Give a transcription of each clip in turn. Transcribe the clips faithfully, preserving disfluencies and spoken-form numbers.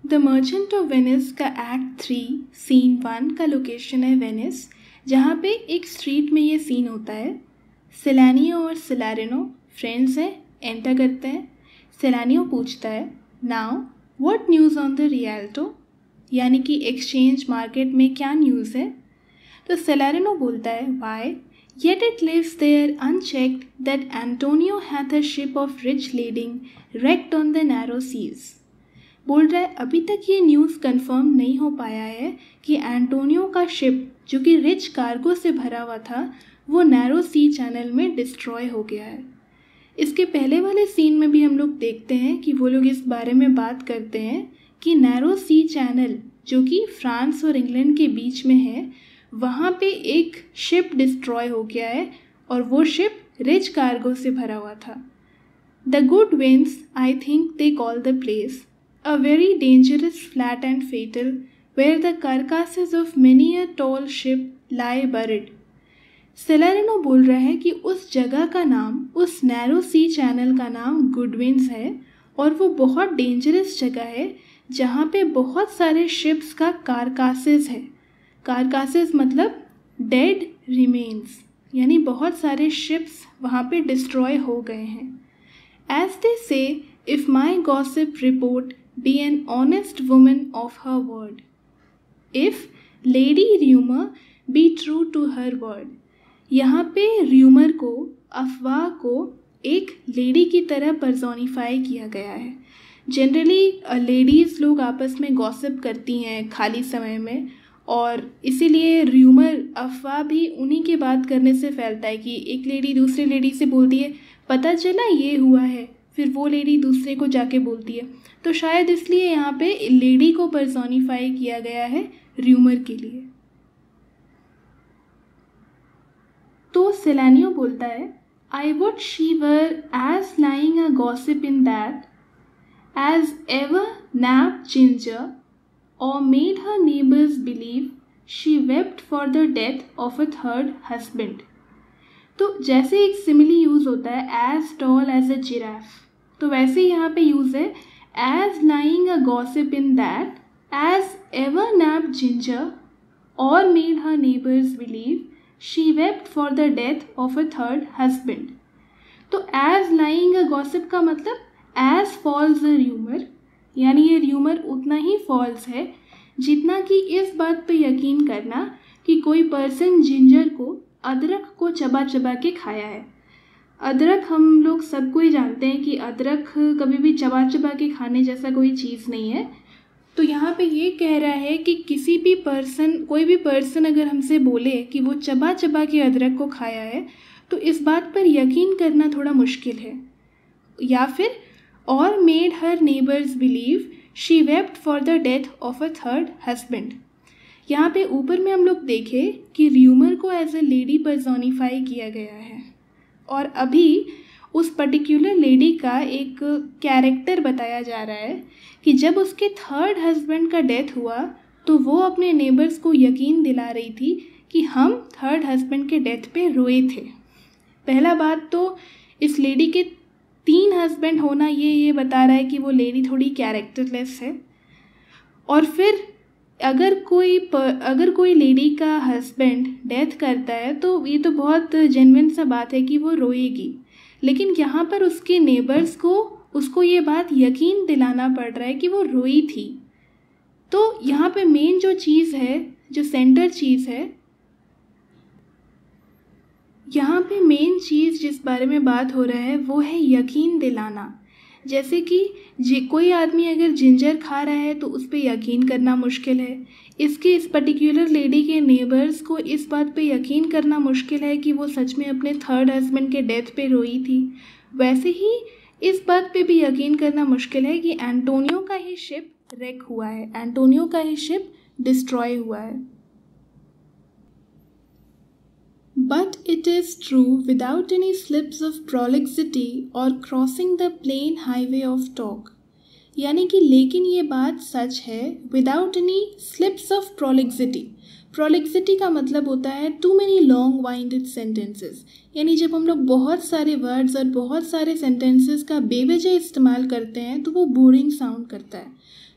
The merchant of Venice का act three scene one का location है वेनिस, जहाँ पे एक स्ट्रीट में ये सीन होता है। सेलानियो और सेलारिनो फ्रेंड्स हैं, एंटर करते हैं। सेलानियो पूछता है, now what news on the Rialto, यानी कि एक्सचेंज मार्केट में क्या न्यूज़ है। तो सेलारिनो बोलता है, why yet it lives there unchecked that Antonio hath a ship of rich lading wrecked on the narrow seas. बोल रहा है अभी तक ये न्यूज़ कंफर्म नहीं हो पाया है कि एंटोनियो का शिप जो कि रिच कार्गो से भरा हुआ था वो नैरो सी चैनल में डिस्ट्रॉय हो गया है। इसके पहले वाले सीन में भी हम लोग देखते हैं कि वो लोग इस बारे में बात करते हैं कि नैरो सी चैनल जो कि फ्रांस और इंग्लैंड के बीच में है, वहाँ पे एक शिप डिस्ट्रॉय हो गया है और वो शिप रिच कार्गो से भरा हुआ था। The good winds I think they call the place a very dangerous flat and fatal where the carcasses of many a tall ship lie buried। Salarino बोल रहा है कि उस जगह का नाम, उस नैरो सी चैनल का नाम गुडविंस है और वो बहुत डेंजरस जगह है जहाँ पे बहुत सारे शिप्स का कारकासेस है। कारकासेस मतलब डेड रिमेन्स, यानी बहुत सारे शिप्स वहाँ पे डिस्ट्रॉय हो गए हैं। As they say if my gossip report be an honest woman of her word, if lady rumor be true to her word। यहाँ पे rumor को, अफवाह को एक लेडी की तरह पर्सोनिफाई किया गया है। जनरली लेडीज़ लोग आपस में गॉसिप करती हैं खाली समय में, और इसीलिए र्यूमर, अफवाह भी उन्हीं के बात करने से फैलता है कि एक लेडी दूसरी लेडी से बोलती है पता चला ये हुआ है, फिर वो लेडी दूसरे को जाके बोलती है। तो शायद इसलिए यहाँ पे लेडी को पर्सोनिफाई किया गया है र्यूमर के लिए। तो सेलानियो बोलता है, I would she were as lying a gossip in that as ever knap ginger और made her neighbours believe she wept for the death of a third husband. तो जैसे एक सिमिली यूज़ होता है as tall as a giraffe, तो वैसे यहाँ पे यूज़ है as lying a gossip in that as ever napped ginger or made her neighbors believe she wept for the death of a third husband। तो as lying a gossip का मतलब as false a rumor, यानी ये rumor उतना ही false है जितना कि इस बात पे यकीन करना कि कोई पर्सन जिंजर को, अदरक को चबा चबा के खाया है। अदरक हम लोग सबको ही जानते हैं कि अदरक कभी भी चबा चबा के खाने जैसा कोई चीज़ नहीं है। तो यहाँ पे ये कह रहा है कि किसी भी पर्सन, कोई भी पर्सन अगर हमसे बोले कि वो चबा चबा के अदरक को खाया है तो इस बात पर यकीन करना थोड़ा मुश्किल है। या फिर और made her neighbours believe she wept for the death of a third husband. यहाँ पे ऊपर में हम लोग देखें कि र्यूमर को एज ए लेडी पर्सोनिफाई किया गया है और अभी उस पर्टिकुलर लेडी का एक कैरेक्टर बताया जा रहा है कि जब उसके थर्ड हस्बैंड का डेथ हुआ तो वो अपने नेबर्स को यकीन दिला रही थी कि हम थर्ड हस्बैंड के डेथ पे रोए थे। पहला बात तो इस लेडी के तीन हस्बैंड होना ये ये बता रहा है कि वो लेडी थोड़ी कैरेक्टरलेस है। और फिर अगर कोई अगर कोई लेडी का हस्बैंड डेथ करता है तो ये तो बहुत जेन्युइन सा बात है कि वो रोएगी, लेकिन यहाँ पर उसके नेबर्स को उसको ये बात यकीन दिलाना पड़ रहा है कि वो रोई थी। तो यहाँ पे मेन जो चीज़ है, जो सेंटर चीज़ है, यहाँ पे मेन चीज़ जिस बारे में बात हो रहा है वो है यकीन दिलाना। जैसे कि जे कोई आदमी अगर जिंजर खा रहा है तो उस पर यकीन करना मुश्किल है। इसके इस पर्टिकुलर लेडी के नेबर्स को इस बात पे यकीन करना मुश्किल है कि वो सच में अपने थर्ड हस्बैंड के डेथ पे रोई थी। वैसे ही इस बात पे भी यकीन करना मुश्किल है कि एंटोनियो का ही शिप रेक हुआ है, एंटोनियो का ही शिप डिस्ट्रॉय हुआ है। But it is true without any slips of prolixity or crossing the plain highway of talk। यानी कि लेकिन ये बात सच है without any slips of prolixity। prolixity का मतलब होता है too many long winded sentences, यानी जब हम लोग बहुत सारे words और बहुत सारे sentences का बेवजह इस्तेमाल करते हैं तो वो बोरिंग साउंड करता है।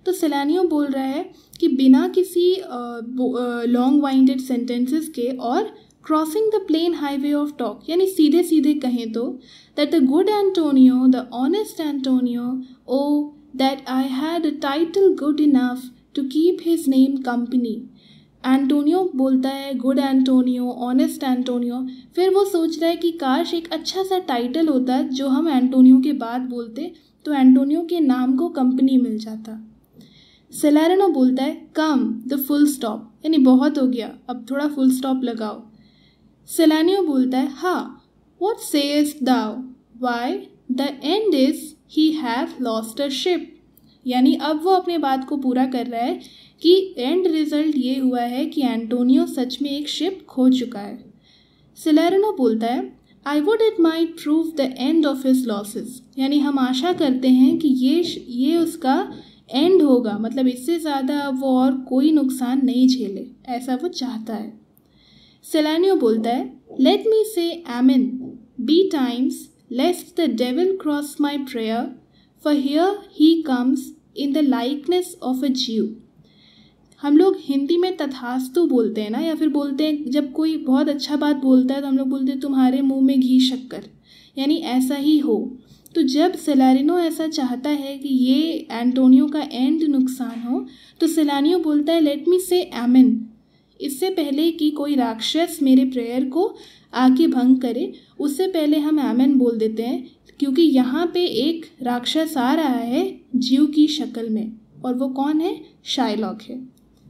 तो सेलानियो बोल रहा है कि बिना किसी लॉन्ग वाइंडेड सेंटेंसेस के और crossing the plain highway of talk, यानी सीधे सीधे कहें तो, that the good Antonio, the honest Antonio, o that I had a title good enough to keep his name company. Antonio बोलता है गुड एंटोनियो, ऑनेस्ट एंटोनियो, फिर वो सोच रहा है कि काश एक अच्छा सा टाइटल होता जो हम एंटोनियो के बाद बोलते तो एंटोनियो के नाम को कंपनी मिल जाता। सेलेरिनो बोलता है कम द फुल स्टॉप, यानी बहुत हो गया, अब थोड़ा फुल स्टॉप लगाओ। सेलानियो बोलता है हाँ, what sayest thou, why the end is he have lost a ship, यानी अब वो अपने बात को पूरा कर रहा है कि एंड रिजल्ट ये हुआ है कि एंटोनियो सच में एक शिप खो चुका है। सेलेरिनो बोलता है I would it might prove the end of his losses, यानी हम आशा करते हैं कि ये ये उसका एंड होगा, मतलब इससे ज़्यादा वो और कोई नुकसान नहीं झेले, ऐसा वो चाहता है। सेलानियो बोलता है let me say amen betimes lest the devil cross my prayer, for here he comes in the likeness of a Jew. हम लोग हिंदी में तथास्तु बोलते हैं ना, या फिर बोलते हैं जब कोई बहुत अच्छा बात बोलता है तो हम लोग बोलते हैं तुम्हारे मुंह में घी शक्कर, यानी ऐसा ही हो। तो जब सेलारिनो ऐसा चाहता है कि ये एंटोनियो का एंड नुकसान हो, तो सेलानियो बोलता है लेट मी से आमेन, इससे पहले कि कोई राक्षस मेरे प्रेयर को आके भंग करे, उससे पहले हम आमेन बोल देते हैं, क्योंकि यहाँ पे एक राक्षस आ रहा है ज्यू की शक्ल में, और वो कौन है? शाइलॉक है।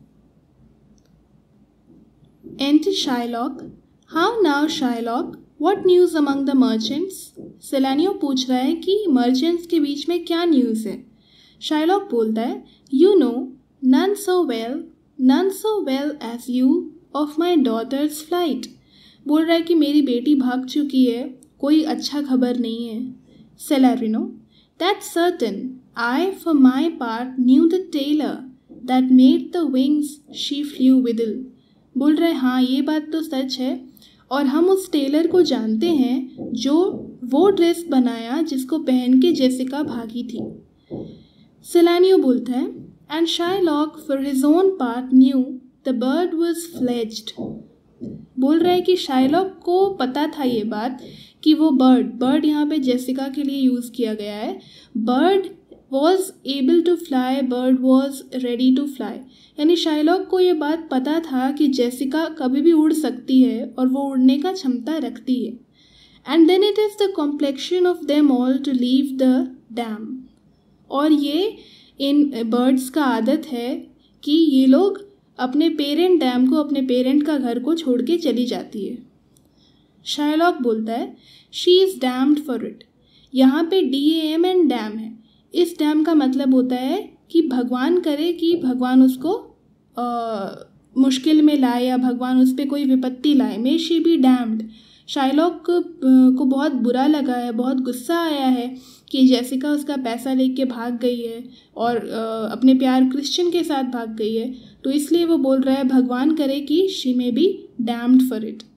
Enter Shylock. How now, Shylock? What news among the merchants? सेलानियो पूछ रहा है कि मर्चेंट्स के बीच में क्या न्यूज़ है। शाइलॉक बोलता है You know, none so well, none so well as you of my daughter's flight. बोल रहा है कि मेरी बेटी भाग चुकी है, कोई अच्छा खबर नहीं है। सेलारिनो That's certain. I, for my part, knew the tailor that made the wings she flew withal. बोल रहे हाँ, ये बात तो सच है, और हम उस टेलर को जानते हैं जो वो ड्रेस बनाया जिसको पहन के जेसिका भागी थी। सेलानियो बोलता है and Shylock for his own part knew the bird was fledged. बोल रहा है कि शाइलॉक को पता था ये बात कि वो बर्ड बर्ड यहाँ पे जेसिका के लिए यूज़ किया गया है, bird was able to fly, bird was ready to fly, यानी शाइलॉक को ये बात पता था कि जेसिका कभी भी उड़ सकती है और वो उड़ने का क्षमता रखती है। And then it is the complexion of them all to leave the dam, और ये इन बर्ड्स का आदत है कि ये लोग अपने पेरेंट डैम को, अपने पेरेंट का घर को छोड़ के चली जाती है। शाइलॉक बोलता है she is damned for it, यहाँ पे D A M and dam है। इस डैम का मतलब होता है कि भगवान करे कि भगवान उसको आ, मुश्किल में लाए, या भगवान उस पर कोई विपत्ति लाए। May she be damned. Shylock को बहुत बुरा लगा है, बहुत गुस्सा आया है कि जेसिका उसका पैसा लेके भाग गई है और आ, अपने प्यार क्रिश्चियन के साथ भाग गई है, तो इसलिए वो बोल रहा है भगवान करे कि she may be damned for it.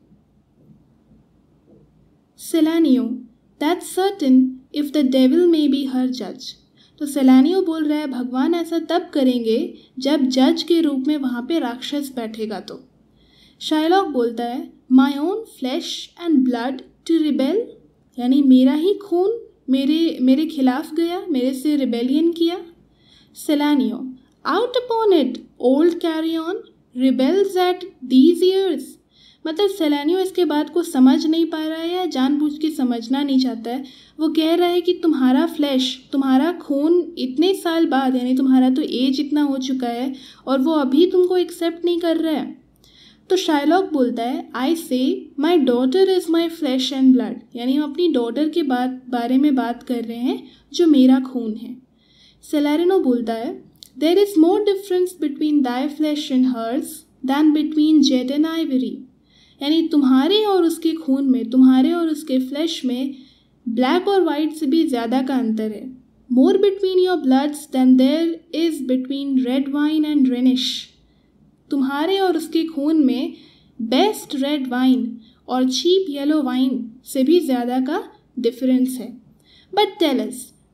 Salanio that's certain if the devil may be her जज। तो सेलानियो बोल रहा है भगवान ऐसा तब करेंगे जब जज के रूप में वहाँ पे राक्षस बैठेगा। तो शाइलॉक बोलता है my own flesh and blood to rebel, यानी मेरा ही खून मेरे मेरे खिलाफ गया, मेरे से रिबेलियन किया। Salanio out upon it old carrion rebels at these years. मतलब सेलानियो इसके बात को समझ नहीं पा रहा है या जानबूझ के समझना नहीं चाहता है। वो कह रहा है कि तुम्हारा फ्लैश, तुम्हारा खून इतने साल बाद, यानी तुम्हारा तो एज इतना हो चुका है और वो अभी तुमको एक्सेप्ट नहीं कर रहा है। तो शाइलॉक बोलता है I say my daughter is my flesh and blood, यानी हम अपनी डॉटर के बात बारे में बात कर रहे हैं जो मेरा खून है। सेलारिनो बोलता है there is more difference between thy flesh and hers than between jade and ivory, यानी तुम्हारे और उसके खून में, तुम्हारे और उसके फ्लैश में ब्लैक और वाइट से भी ज़्यादा का अंतर है। More between your bloods than there is between red wine and Rhenish. तुम्हारे और उसके खून में बेस्ट रेड वाइन और चीप येलो वाइन से भी ज़्यादा का डिफरेंस है। But tell us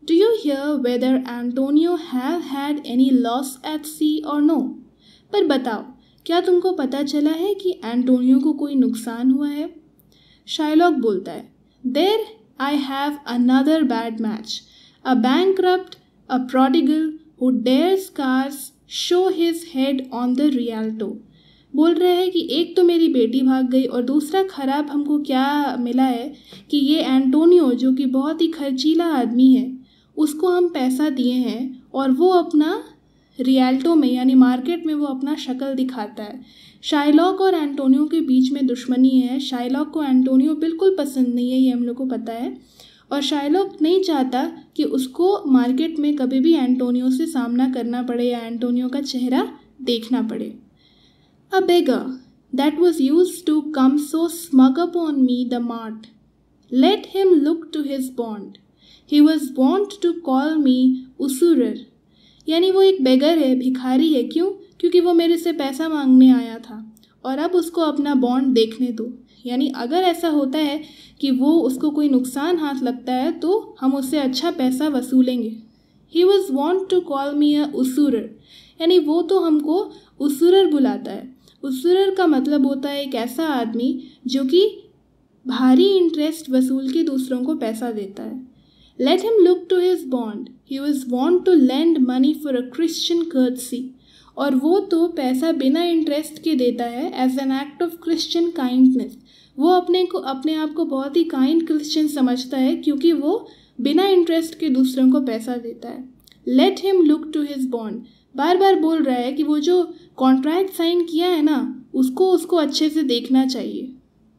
Do you hear whether Antonio have had any loss at sea or no? पर बताओ, क्या तुमको पता चला है कि एंटोनियो को कोई नुकसान हुआ है? शाइलॉक बोलता है, There I have another bad match. A bankrupt, a prodigal who dares cars show his head on the Rialto. बोल रहे हैं कि एक तो मेरी बेटी भाग गई और दूसरा खराब हमको क्या मिला है कि ये एंटोनियो जो कि बहुत ही खर्चीला आदमी है, उसको हम पैसा दिए हैं और वो अपना रियल्टो में यानी मार्केट में वो अपना शक्ल दिखाता है। शाइलॉक और एंटोनियो के बीच में दुश्मनी है। शाइलॉक को एंटोनियो बिल्कुल पसंद नहीं है, ये हम लोग को पता है, और शाइलॉक नहीं चाहता कि उसको मार्केट में कभी भी एंटोनियो से सामना करना पड़े या एंटोनियो का चेहरा देखना पड़े। A beggar that was used to come so smug upon me the mart. Let him look to his bond. He was wont to call me usurer. यानी वो एक बेगर है, भिखारी है। क्यों? क्योंकि वो मेरे से पैसा मांगने आया था और अब उसको अपना बॉन्ड देखने दो। यानी अगर ऐसा होता है कि वो उसको कोई नुकसान हाथ लगता है तो हम उससे अच्छा पैसा वसूलेंगे। He was wont to call me a usurer. यानी वो तो हमको उसूरर बुलाता है। उसूरर का मतलब होता है एक ऐसा आदमी जो कि भारी इंटरेस्ट वसूल के दूसरों को पैसा देता है। Let him look to his bond. He was wont to lend money for a Christian courtesy. और वो तो पैसा बिना इंटरेस्ट के देता है as an act of Christian kindness. वो अपने को अपने आप को बहुत ही काइंड क्रिश्चियन समझता है क्योंकि वो बिना इंटरेस्ट के दूसरों को पैसा देता है। Let him look to his bond. बार बार बोल रहा है कि वो जो कॉन्ट्रैक्ट साइन किया है ना, उसको उसको अच्छे से देखना चाहिए।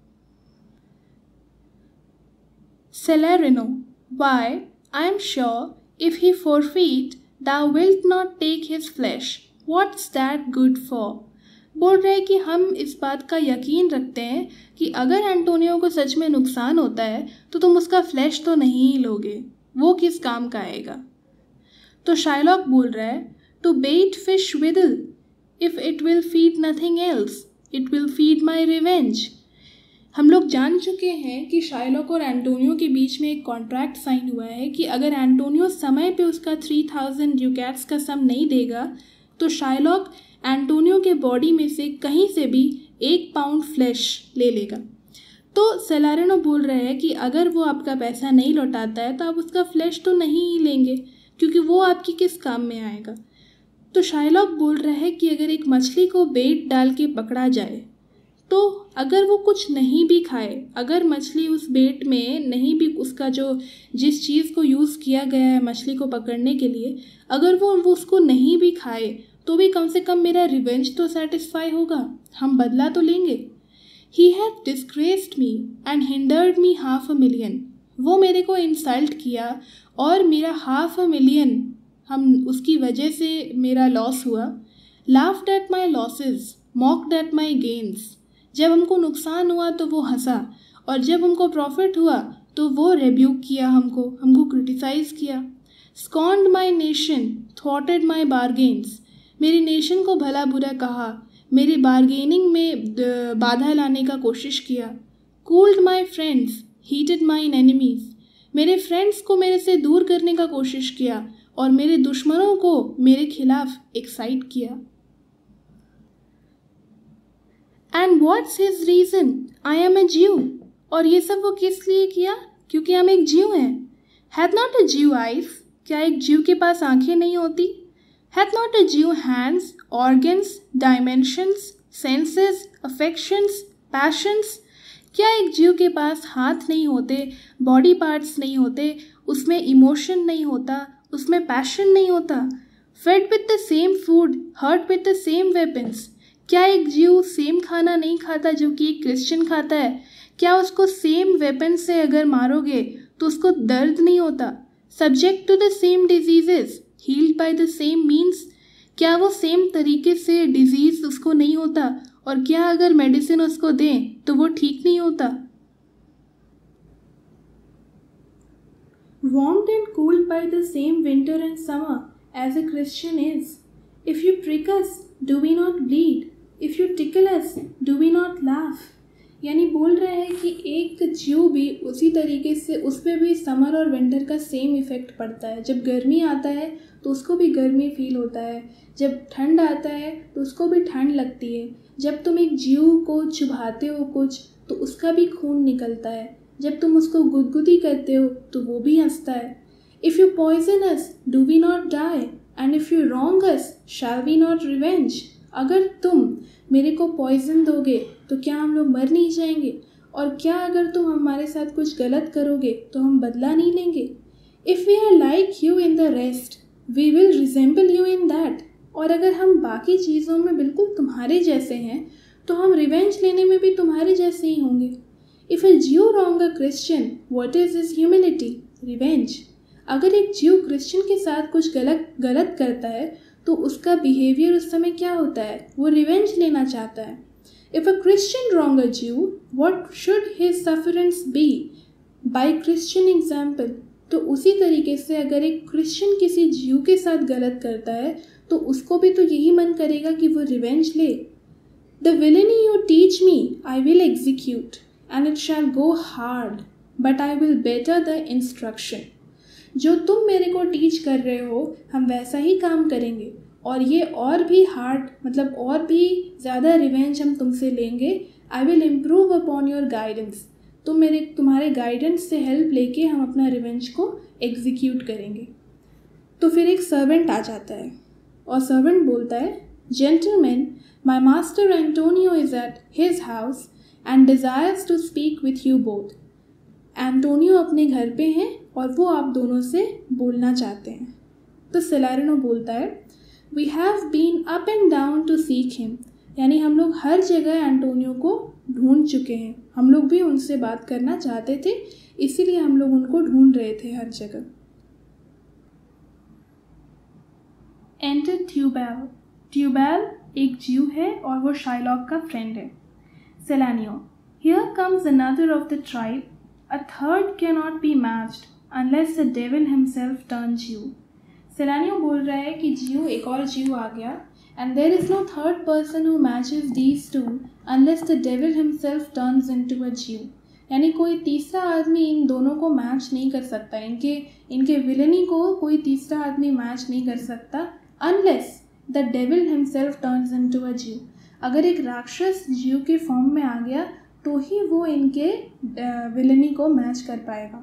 Salarino, why, I am sure, if he forfeit, thou wilt not take his flesh. What's that good for? बोल रहे हैं कि हम इस बात का यकीन रखते हैं कि अगर एंटोनियो को सच में नुकसान होता है तो तुम उसका फ्लैश तो नहीं ही लोगे, वो किस काम का आएगा। तो शाइलॉक बोल रहा है, To bait fish withal, if it will feed nothing else, it will feed my revenge. हम लोग जान चुके हैं कि शाइलॉक और एंटोनियो के बीच में एक कॉन्ट्रैक्ट साइन हुआ है कि अगर एंटोनियो समय पे उसका थ्री थाउजेंड ड्यूकैट्स का सम नहीं देगा तो शाइलॉक एंटोनियो के बॉडी में से कहीं से भी एक पाउंड फ्लैश ले लेगा। तो सेलारिनो बोल रहे हैं कि अगर वो आपका पैसा नहीं लौटाता है तो आप उसका फ्लैश तो नहीं ही लेंगे क्योंकि वो आपकी किस काम में आएगा। तो शाइलॉक बोल रहा है कि अगर एक मछली को बेट डाल के पकड़ा जाए तो अगर वो कुछ नहीं भी खाए, अगर मछली उस बेट में नहीं भी उसका जो जिस चीज़ को यूज़ किया गया है मछली को पकड़ने के लिए, अगर वो वो उसको नहीं भी खाए तो भी कम से कम मेरा रिवेंज तो सेटिस्फाई होगा, हम बदला तो लेंगे। He had disgraced me and hindered me half a million. वो मेरे को इंसल्ट किया और मेरा हाफ अ मिलियन हम उसकी वजह से मेरा लॉस हुआ। Laughed at my losses, mocked at my gains. जब हमको नुकसान हुआ तो वो हंसा और जब हमको प्रॉफिट हुआ तो वो रेब्यूक किया, हमको हमको क्रिटिसाइज़ किया। Scorned my nation, thwarted my bargains. मेरी नेशन को भला बुरा कहा, मेरी बारगेनिंग में बाधा लाने का कोशिश किया। Cooled my friends, heated mine enemies. मेरे फ्रेंड्स को मेरे से दूर करने का कोशिश किया और मेरे दुश्मनों को मेरे खिलाफ एक्साइट किया। And what's his reason? I am a Jew. और ये सब वो किस लिए किया? क्योंकि हम एक ज्यू हैं। हैथ नॉट अ ज्यू आइज? क्या एक ज्यू के पास आंखें नहीं होती? Hath not a Jew hands, organs, dimensions, senses, affections, passions? क्या एक ज्यू के पास हाथ नहीं होते, बॉडी पार्ट्स नहीं होते, उसमें इमोशन नहीं होता, उसमें पैशन नहीं होता? Fed with the same food, hurt with the same weapons? क्या एक ज्यू सेम खाना नहीं खाता जो कि एक क्रिश्चियन खाता है? क्या उसको सेम वेपन से अगर मारोगे तो उसको दर्द नहीं होता? Subject to the same diseases, healed by the same means? क्या वो सेम तरीके से डिजीज़ उसको नहीं होता? और क्या अगर मेडिसिन उसको दें तो वो ठीक नहीं होता? Warmed and cooled by the same winter and summer as a Christian is. If you prick us, do we not bleed? If you tickle us, do we not laugh? यानी बोल रहे हैं कि एक जीव भी उसी तरीके से उस पर भी समर और विंटर का सेम इफ़ेक्ट पड़ता है। जब गर्मी आता है तो उसको भी गर्मी फील होता है, जब ठंड आता है तो उसको भी ठंड लगती है। जब तुम एक जीव को चुभाते हो कुछ तो उसका भी खून निकलता है, जब तुम उसको गुदगुदी करते हो तो वो भी हंसता है। If you poison us do we not die and if you wrong us shall we not revenge. अगर तुम मेरे को पॉइजन दोगे तो क्या हम लोग मर नहीं जाएंगे, और क्या अगर तुम हमारे साथ कुछ गलत करोगे तो हम बदला नहीं लेंगे। If we are like you in the rest we will resemble you in that. और अगर हम बाकी चीज़ों में बिल्कुल तुम्हारे जैसे हैं तो हम रिवेंज लेने में भी तुम्हारे जैसे ही होंगे। If a Jew wrong a Christian what is his humility revenge. अगर एक जीव क्रिश्चियन के साथ कुछ गलत गलत करता है तो उसका बिहेवियर उस समय क्या होता है, वो रिवेंज लेना चाहता है। If a Christian wrong a Jew what should his sufferance be by Christian example. तो उसी तरीके से अगर एक क्रिश्चियन किसी जीव के साथ गलत करता है तो उसको भी तो यही मन करेगा कि वो रिवेंज ले। The villainy you teach me I will execute and it shall go hard but I will better the instruction. जो तुम मेरे को टीच कर रहे हो हम वैसा ही काम करेंगे, और ये और भी हार्ड मतलब और भी ज़्यादा रिवेंज हम तुमसे लेंगे। I will improve upon your guidance. तुम मेरे तुम्हारे गाइडेंस से हेल्प लेके हम अपना रिवेंज को एग्जीक्यूट करेंगे। तो फिर एक सर्वेंट आ जाता है और सर्वेंट बोलता है, gentleman my master Antonio is at his house and desires to speak with you both. Antonio अपने घर पे हैं और वो आप दोनों से बोलना चाहते हैं। तो सेलेरिनो बोलता है, we have been up and down to seek him. यानी हम लोग हर जगह एंटोनियो को ढूंढ चुके हैं, हम लोग भी उनसे बात करना चाहते थे, इसीलिए हम लोग उनको ढूंढ रहे थे हर जगह। Enter tubewell. ट्यूबेल एक जीव है और वो शाइलॉक का फ्रेंड है। Salanio, here comes another of the tribe, a third cannot be matched unless the devil himself turns you। Salanio बोल रहा है कि जीव एक और जीव आ गया, and there is no third person who matches these two unless the devil himself turns into a Jew। यानी कोई तीसरा आदमी इन दोनों को मैच नहीं कर सकता, इनके इनके विलेनी को कोई तीसरा आदमी मैच नहीं कर सकता unless the devil himself turns into a Jew। अगर एक राक्षस जीव के फॉर्म में आ गया तो ही वो इनके विलेनी को मैच कर पाएगा।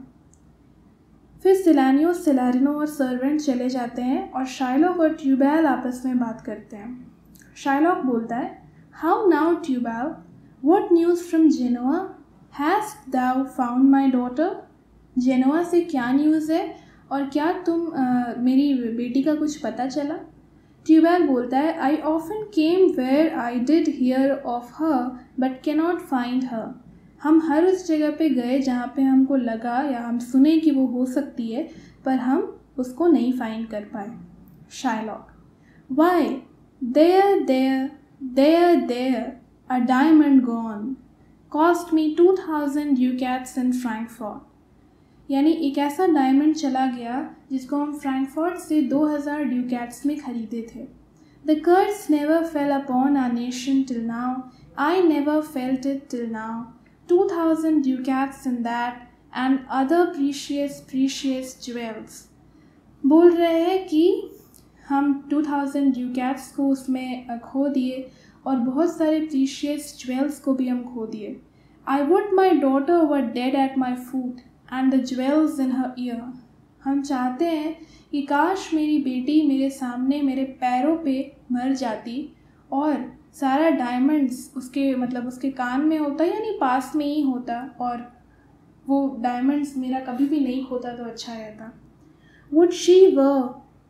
फिर सेलेनियो, सेलेरिनो और सर्वेंट चले जाते हैं और शाइलॉक और ट्यूबेल आपस में बात करते हैं। शाइलॉक बोलता है, how now Tubal, what news from Genoa, hast thou found my daughter. Genoa से क्या न्यूज़ है और क्या तुम आ, मेरी बेटी का कुछ पता चला। ट्यूबेल बोलता है, I often came where I did hear of her but cannot find her. हम हर उस जगह पे गए जहाँ पे हमको लगा या हम सुने कि वो हो सकती है, पर हम उसको नहीं फाइंड कर पाए। Shylock, why there there there there a diamond gone, cost me two thousand ducats in Frankfurt. यानी एक ऐसा डायमंड चला गया जिसको हम फ्रैंकफर्ट से दो हज़ार ड्यूकैट्स में खरीदे थे। The curse never fell upon our nation till now, I never felt it till now, two thousand ducats in that and other precious precious jewels. बोल रहे हैं कि हम टू थाउजेंड ड्यूकैट्स को उसमें खो दिए और बहुत सारे प्रीशियस ज्वेल्स को भी हम खो दिए। I would my daughter were dead at my foot and the jewels in her ear. हम चाहते हैं कि काश मेरी बेटी मेरे सामने मेरे पैरों पे मर जाती और सारा डायमंड्स उसके मतलब उसके कान में होता, यानी पास में ही होता, और वो डायमंड्स मेरा कभी भी नहीं खोता तो अच्छा रहता। Would she were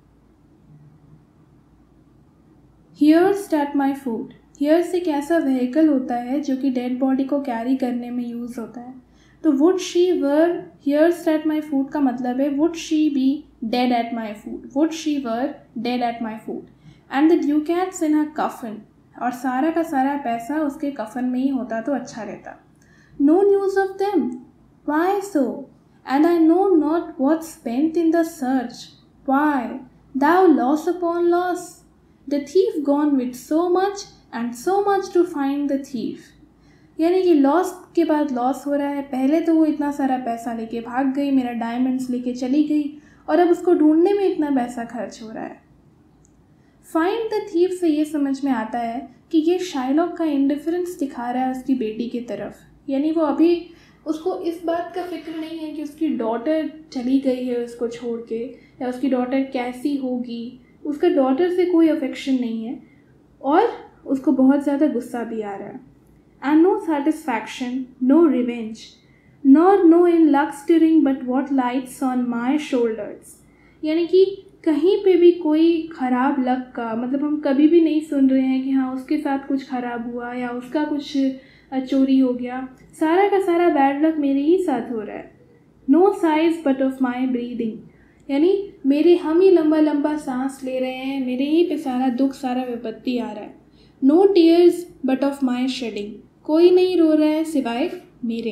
hearsed at my foot. Hearsed एक ऐसा व्हीकल होता है जो कि डेड बॉडी को कैरी करने में यूज़ होता है। तो would she were hearsed at my foot का मतलब है would she be dead at my foot, would she were dead at my foot and the ducats in her coffin, और सारा का सारा पैसा उसके कफन में ही होता तो अच्छा रहता। No news of them, why so, and I know not what spent in the search, why thou loss upon loss, the thief gone with so much and so much to find the thief. यानी कि loss के बाद loss हो रहा है। पहले तो वो इतना सारा पैसा लेके भाग गई, मेरा डायमंड्स लेके चली गई, और अब उसको ढूंढने में इतना पैसा खर्च हो रहा है। फाइंड द थीफ से ये समझ में आता है कि ये शाइलॉक का इंडिफरेंस दिखा रहा है उसकी बेटी की तरफ। यानी वो अभी उसको इस बात का फिक्र नहीं है कि उसकी डॉटर चली गई है उसको छोड़ के, या उसकी डॉटर कैसी होगी। उसका डॉटर से कोई अफेक्शन नहीं है, और उसको बहुत ज़्यादा गुस्सा भी आ रहा है। And no satisfaction, no revenge, nor no ill luck stirring but what lights on my shoulders. यानी कि कहीं पे भी कोई ख़राब लक का मतलब हम कभी भी नहीं सुन रहे हैं कि हाँ उसके साथ कुछ ख़राब हुआ या उसका कुछ चोरी हो गया। सारा का सारा बैड लक मेरे ही साथ हो रहा है। No sighs but of my breathing, यानी मेरे हम ही लंबा लंबा सांस ले रहे हैं, मेरे ही पे सारा दुख सारा विपत्ति आ रहा है। No tears but of my shedding, कोई नहीं रो रहा है सिवाय मेरे।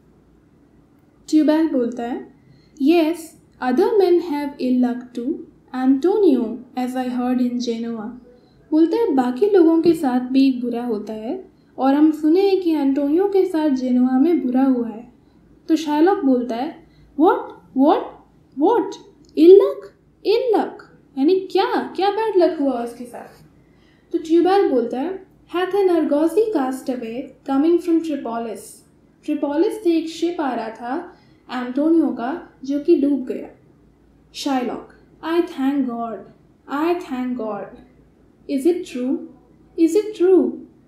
ट्यूबेल बोलता है, yes other man have ill luck too, Antonio as I heard in Genoa. बोलता है बाकी लोगों के साथ भी बुरा होता है, और हम सुने हैं कि एंटोनियो के साथ जेनोवा में बुरा हुआ है। तो शाइलॉक बोलता है, what what what ill luck ill luck, यानी क्या क्या बैड लक हुआ उसके साथ। तो ट्यूबेल बोलता है, hath an argosy cast away coming from Tripolis. Tripolis से एक शिप आ रहा था एंटोनियो का जो कि डूब गया। Shylock, I thank God I thank God, is it true is it true.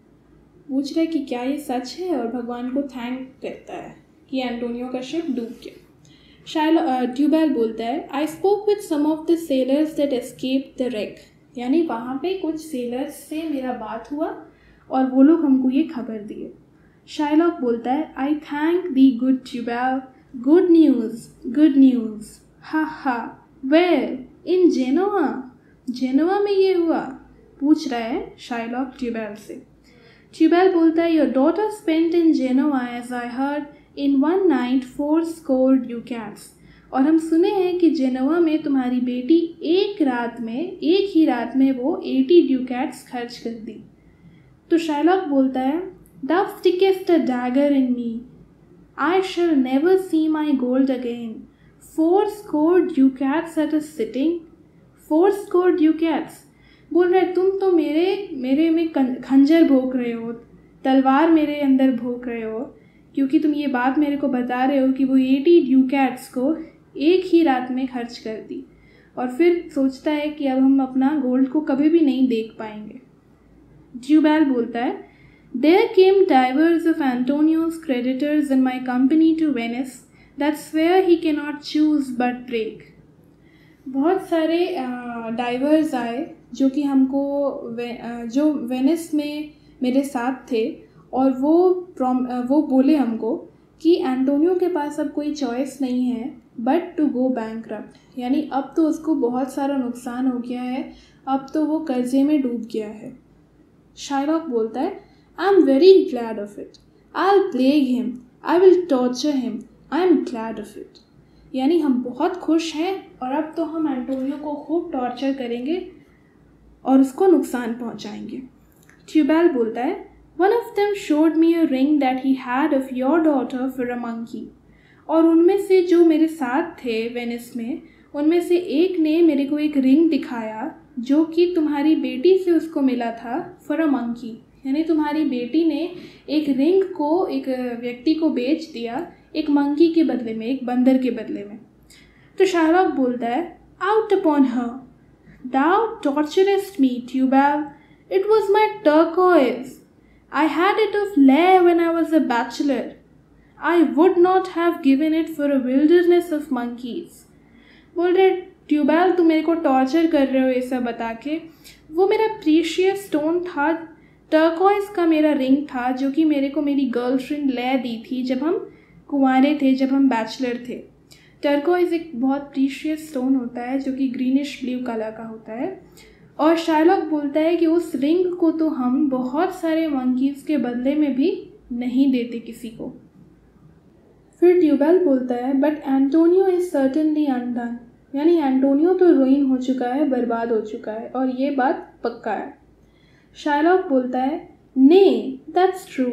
पूछ रहा है कि क्या ये सच है, और भगवान को थैंक करता है कि एंटोनियो का शिप डूब गया। शाइलॉक ट्यूबेल बोलता है, I spoke with some of the sailors that escaped the wreck। यानी वहाँ पे कुछ सेलर्स से मेरा बात हुआ और वो लोग हमको ये खबर दिए। शाइलॉक बोलता है, I thank thee good Tubal, good news good news, ha ha, where इन जेनोवा, जेनोवा में ये हुआ। पूछ रहा है शाइलॉक ट्यूबेल से। ट्यूबेल बोलता है, your daughter spent in Genoa as I heard in one night four score ducats. और हम सुने हैं कि जेनोवा में तुम्हारी बेटी एक रात में एक ही रात में वो एटी ड्यूकैट्स खर्च कर दी। तो शाइलॉक बोलता है, thou stickest a dagger in me, I shall never see my gold again. Four score ducats at a sitting, four score ducats। बोल रहा है तुम तो मेरे मेरे में खंजर भोंक रहे हो, तलवार मेरे अंदर भोंक रहे हो, क्योंकि तुम ये बात मेरे को बता रहे हो कि वो एटी ड्यूकैट्स को एक ही रात में खर्च कर दी, और फिर सोचता है कि अब हम अपना गोल्ड को कभी भी नहीं देख पाएंगे। ट्यूबेल बोलता है, There came divers of Antonio's creditors in my company to Venice that swear he cannot choose but break। बहुत सारे डाइवर्स आए जो कि हमको वे, जो वेनिस में मेरे साथ थे, और वो वो बोले हमको कि एंटोनियो के पास अब कोई चॉइस नहीं है बट टू गो बैंकरप्ट। यानी अब तो उसको बहुत सारा नुकसान हो गया है, अब तो वो कर्जे में डूब गया है। शाइलॉक बोलता है, I am very glad of it. I'll plague him. I will torture him. I am glad of it. यानी हम बहुत खुश हैं, और अब तो हम एंटोनियो को खूब टॉर्चर करेंगे और उसको नुकसान पहुंचाएंगे। ट्यूबेल बोलता है, One of them showed me a ring that he had of your daughter for a monkey। और उनमें से जो मेरे साथ थे वेनिस में, उनमें से एक ने मेरे को एक रिंग दिखाया जो कि तुम्हारी बेटी से उसको मिला था फॉर अ मंकी। यानी तुम्हारी बेटी ने एक रिंग को एक व्यक्ति को बेच दिया एक मंकी के बदले में, एक बंदर के बदले में। तो शाइलॉक बोलता है, out upon her, thou torturest me Tubal, it was my turquoise, I had it of Leah when I was a bachelor, I would not have given it for a wilderness of monkeys. बोल रहे tubewell तुम मेरे को torture कर रहे हो ये सब बता के, वो मेरा प्रीशियस स्टोन था, टर्कोइज का मेरा रिंग था जो कि मेरे को मेरी गर्लफ्रेंड ले दी थी जब हम कुंवारे थे, जब हम बैचलर थे। टर्कोइज एक बहुत प्रीशियस स्टोन होता है जो कि ग्रीनिश ब्लू कलर का होता है। और शाइलॉक बोलता है कि उस रिंग को तो हम बहुत सारे मंकीज़ के बदले में भी नहीं देते किसी को। फिर ट्यूबेल बोलता है, but Antonio is certainly undone. यानी एंटोनियो तो रुइन हो चुका है, बर्बाद हो चुका है, और ये बात पक्का है। शाइलॉक बोलता है, nay that's true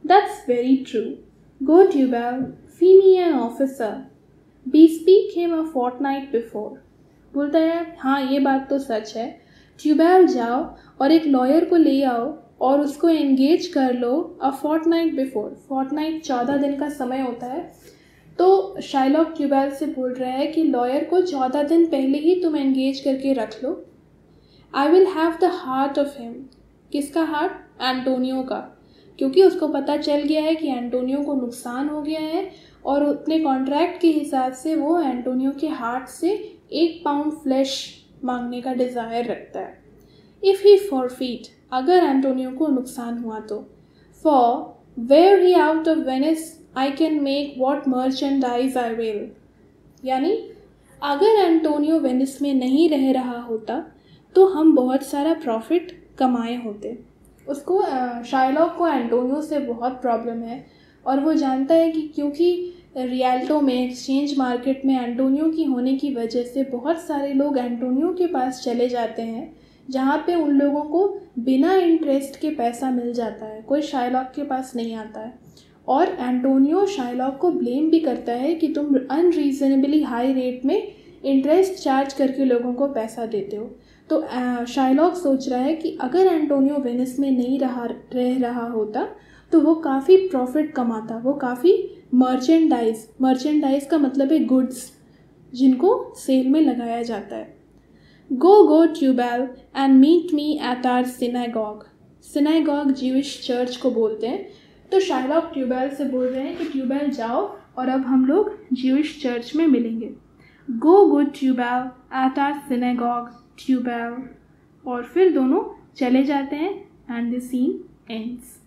That's very true. Go, Tubal, fee me an officer. Bespeak him a fortnight before. बोलता है हाँ ये बात तो सच है, ट्यूबेल जाओ और एक लॉयर को ले आओ और उसको एंगेज कर लो अ फोर्टनाइट बिफोर. फोर्टनाइट चौदह दिन का समय होता है. तो शाइलॉक ट्यूबेल से बोल रहा है कि लॉयर को चौदह दिन पहले ही तुम एंगेज करके रख लो. I will have the heart of him. किसका हार्ट? एंटोनियो का, क्योंकि उसको पता चल गया है कि एंटोनियो को नुकसान हो गया है और अपने कॉन्ट्रैक्ट के हिसाब से वो एंटोनियो के हार्ट से एक पाउंड फ्लैश मांगने का डिज़ायर रखता है. इफ़ ही फॉरफीट, अगर एंटोनियो को नुकसान हुआ तो. For where he out of Venice I can make what merchandise I will. यानी अगर एंटोनियो वेनिस में नहीं रह रहा होता तो हम बहुत सारा प्रॉफिट कमाए होते. उसको शाइलॉक को एंटोनियो से बहुत प्रॉब्लम है और वो जानता है कि क्योंकि रियल्टो में एक्सचेंज मार्केट में एंटोनियो की होने की वजह से बहुत सारे लोग एंटोनियो के पास चले जाते हैं, जहाँ पे उन लोगों को बिना इंटरेस्ट के पैसा मिल जाता है, कोई शाइलॉक के पास नहीं आता है. और एंटोनियो शाइलॉक को ब्लेम भी करता है कि तुम अनरीजनेबली हाई रेट में इंटरेस्ट चार्ज करके लोगों को पैसा देते हो. तो शाइलॉक सोच रहा है कि अगर एंटोनियो वेनिस में नहीं रहा रह रहा होता तो वो काफ़ी प्रॉफिट कमाता, वो काफ़ी मर्चेंडाइज मर्चेंडाइज का मतलब है गुड्स, जिनको सेल में लगाया जाता है. Go go Tubal and meet me at our synagogue. Synagogue Jewish church को बोलते हैं. तो शाइलॉक ट्यूबेल से बोल रहे हैं कि ट्यूबेल जाओ और अब हम लोग ज्यूइश चर्च में मिलेंगे. Go good Tubal at our synagogue Tubal. और फिर दोनों चले जाते हैं एंड द सीन एंड्स.